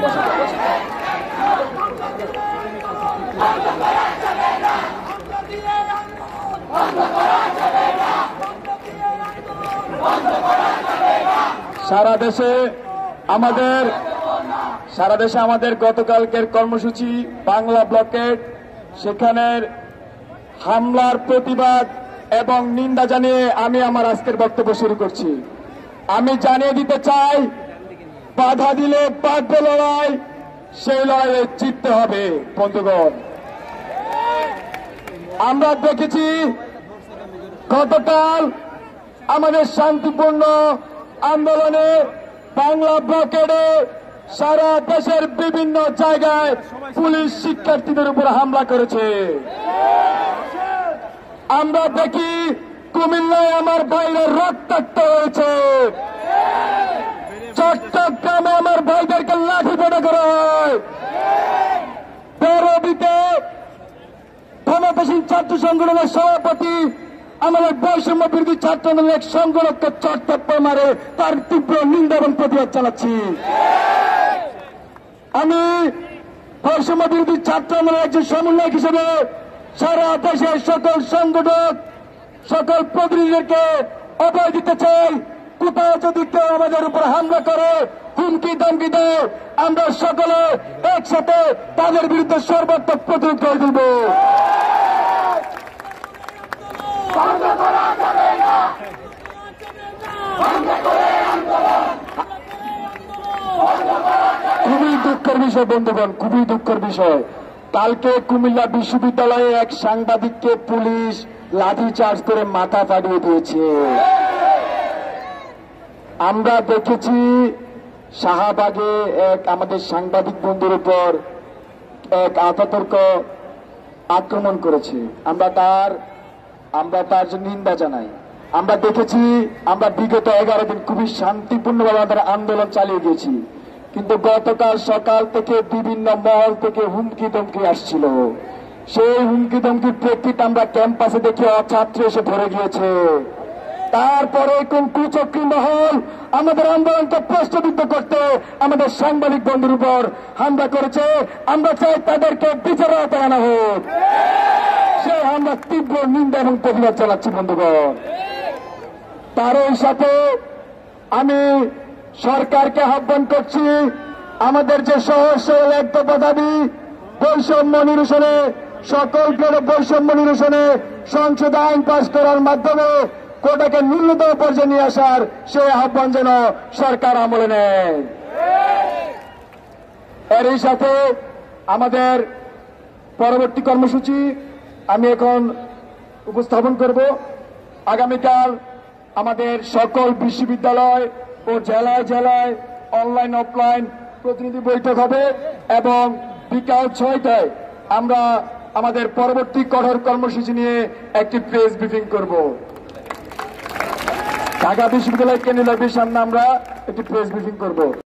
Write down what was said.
সারা দেশে আমাদের গতকালকের কর্মসূচি বাংলা ব্লকেট, সেখানের হামলার প্রতিবাদ এবং নিন্দা জানিয়ে আমি আমার আজকের বক্তব্য শুরু করছি। আমি জানিয়ে দিতে চাই, বাধা দিলে বাঁধবে লড়াই, সেই লড়াইয়ে জিততে হবে। বন্ধুগণ, আমরা দেখেছি গতকাল আমাদের শান্তিপূর্ণ আন্দোলনে বাংলা ব্লকেটে সারা দেশের বিভিন্ন জায়গায় পুলিশ শিক্ষার্থীদের উপর হামলা করেছে। আমরা দেখি কুমিল্লায় আমার ভাইরা রক্তাক্ত হয়েছে, চট্টগ্রামে আমার ভাইদেরকে লাঠিপেটা করা হয়, পেরোবিতে ক্ষমতাসীন ছাত্র সংগঠনের সভাপতি আমাদের বৈষম্য বিরোধী ছাত্র আন্দোলনের এক সংগঠনকে চট্টগ্রাম মারে, তার তীব্র নিন্দা এবং প্রতিবাদ চালাচ্ছি। আমি বৈষম্য বিরোধী ছাত্র আন্দোলনের একজন সমন্বয়ক হিসেবে সারা দেশের সকল সংগঠক, সকল প্রতিনিধিদেরকে অভয় দিতে চাই, কোথাও যদি কেউ আমাদের উপর হামলা করে, হুমকি ধমকি দেয়, আমরা সকলে একসাথে তাদের বিরুদ্ধে সর্বাত্মক প্রতিরোধ করে তুলব। খুবই দুঃখের বিষয় বন্ধুগণ, খুবই দুঃখের বিষয়। কালকে কুমিল্লা বিশ্ববিদ্যালয়ে এক সাংবাদিককে পুলিশ লাঠিচার্জ করে মাথা ফাটিয়ে দিয়েছে। আমরা দেখেছি শাহবাগে এক আমাদের সাংবাদিক বন্ধুর উপর এক আততায়ীর আক্রমণ করেছে। আমরা তার জন্য নিন্দা জানাই। আমরা দেখেছি, আমরা বিগত 11 দিন খুবই শান্তিপূর্ণভাবে আমাদের আন্দোলন চালিয়ে গেছি, কিন্তু গতকাল সকাল থেকে বিভিন্ন মহল থেকে হুমকি ধমকি আসছিল। সেই হুমকি ধমকির প্রেক্ষিতে আমরা ক্যাম্পাসে দেখি ছাত্র এসে ধরে গিয়েছে। তারপরে কোন কুচক্রী মহল আমাদের আন্দোলনকে প্রশ্নবিদ্ধ করতে আমাদের সাংবাদিক বন্ধুর উপর হামলা করেছে। আমরা চাই তাদেরকে বিচারের আওতায় আনা হোক। সে আমরা তীব্র নিন্দা এবং প্রতিবাদ চালাচ্ছি বন্ধুগণ। তারই সাথে আমি সরকারকে আহ্বান করছি, আমাদের যে সহজ সরল এক দফা দাবি বৈষম্য নিরসনে, সকল গ্রেডে বৈষম্য নিরসনে সংসদে আইন পাস করার মাধ্যমে কোটাকে ন্যূনতম পর্যায়ে নিয়ে আসার সেই আহ্বান যেন সরকার আমলে নেয়। এরই সাথে আমাদের পরবর্তী কর্মসূচি আমি এখন উপস্থাপন করব। আগামীকাল আমাদের সকল বিশ্ববিদ্যালয় ও জেলায় জেলায় অনলাইন অফলাইন প্রতিনিধি বৈঠক হবে এবং বিকাল 6টায় আমরা আমাদের পরবর্তী কঠোর কর্মসূচি নিয়ে একটি প্রেস ব্রিফিং করব। ঢাকা বিশ্ববিদ্যালয় কেন্দ্রীয় লবির সামনে আমরা একটি প্রেস ব্রিফিং করব।